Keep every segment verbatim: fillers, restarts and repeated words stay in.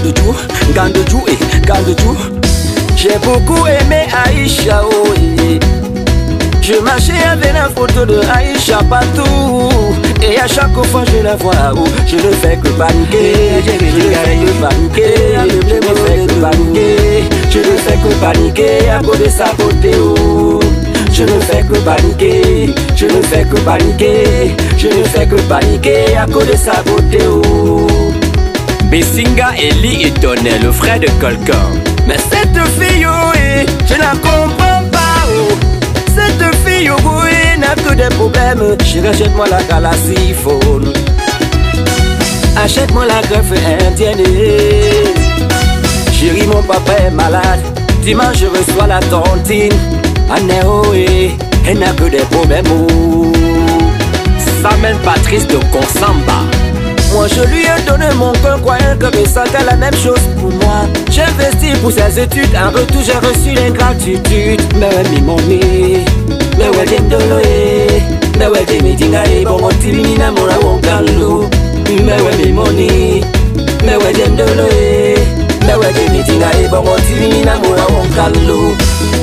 Gandejou, Gandejou et Gandejou. J'ai beaucoup aimé Aïcha, oh, et je marchais avec la photo de Aïcha partout. Et à chaque fois je la vois, oh, je ne fais que paniquer. Je ne fais que paniquer. Je ne fais que paniquer. Je ne fais que paniquer à cause de sa beauté, oh. Je ne fais que paniquer. Je ne fais que paniquer. Je ne fais que paniquer à cause de sa beauté, oh. Bessinga, Eli et Tonel, le frère de quelqu'un. Mais cette fille, oh, eh, je la comprends pas, oh. Cette fille, oh, eh, n'a que des problèmes. Chérie, achète-moi la Galaxy Phone. Achète-moi la greffe indienne. Chérie, mon papa est malade. Dimanche, je reçois la tontine. Anne, oh, eh, elle n'a que des problèmes, oh. Samuel Patrice de Consamba. Moi je lui ai donné mon cœur, croyant que me sentait la même chose pour moi. J'ai investi pour ses études, en retour j'ai reçu l'ingratitude. Mais ouais mi money, mais ouais dem doloé, mais ouais dem itingae bon otimi na mora wonkalo. Mais ouais mi money, mais ouais dem doloé, mais ouais dem itingae bon otimi na mora wonkalo.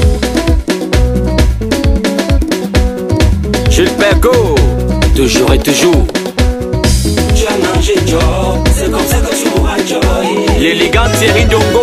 Jules Pergo, toujours et toujours. C'est comme ça que tu mourras, Joy. L'élégant Thierry Diongo.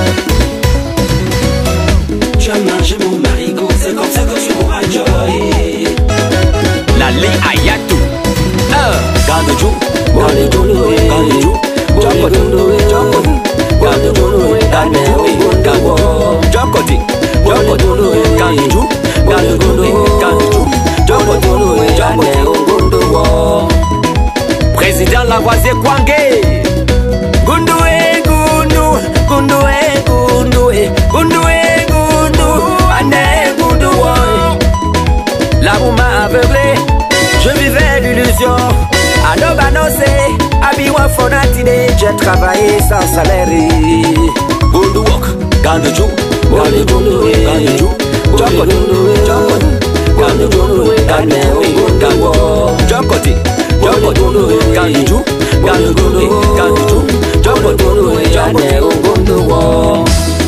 Tu as mangé mon marigot, c'est comme ça que tu mourras, Joy. Lali Ayatou. Gandejou, Gandejou, Gandejou, Gandejou, Gandejou, Gandejou, Gandejou, Jokoti, Jokoti, Gandejou, Gandejou, Gandejou, Gandejou. Président Lavoisier Kwangé. Gundoué, Goundou, Gundoué, Goundoué, Gundoué, Goundou, Ané, Goundou. L'amour m'a aveuglé, je vivais l'illusion. Anobanosé, Abiwa Fonatine, j'ai travaillé sans salaire. Goundouok, Gandejou, Gandejou, Gandejou, Jokoti, Jokoti, Gandejou, Gandejou, Jokoti. Jokoti, Gandejou, Gandejou, Gandejou, Jokoti, Jokoti.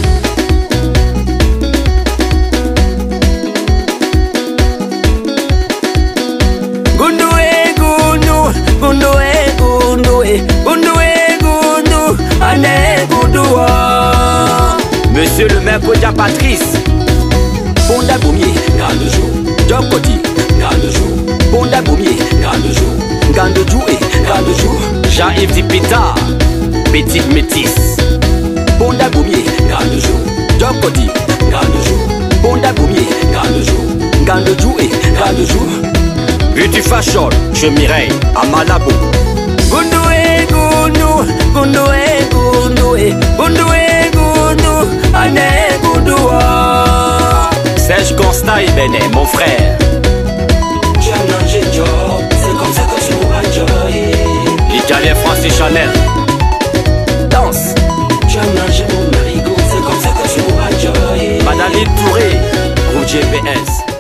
Gundoué, Goundou, Gundoué, Goundoué, Gundoué, Goundou, Ané, Goundou. Monsieur le maire Kodja Patrice. Bonda Boumier, Gandejou, Jokoti, Gandejou, Bonda Boumier, Gandejou, Gandejou et Gandejou, Jean-Yves Dipita, Petite Métisse. Bonda Boumier, Gandejou, Jokoti, Gandejou, Bonda Boumier, Gandejou, Gandejou et Gandejou. Beauty Fashion, chez Mireille, à Malabo. Gundoué, Goundou, Gundoué, Goundoué, Gundoué, Goundou, Ané, Goundou. Serge Constant et Benet, mon frère. Tu as mangé Joe, c'est comme ça que tu mourras, Joy. L'Italien Francis Chanel. Danse. Tu as mangé mon marigot, c'est comme ça que tu mourras, Joy. Manaline Touré, Rouge P S.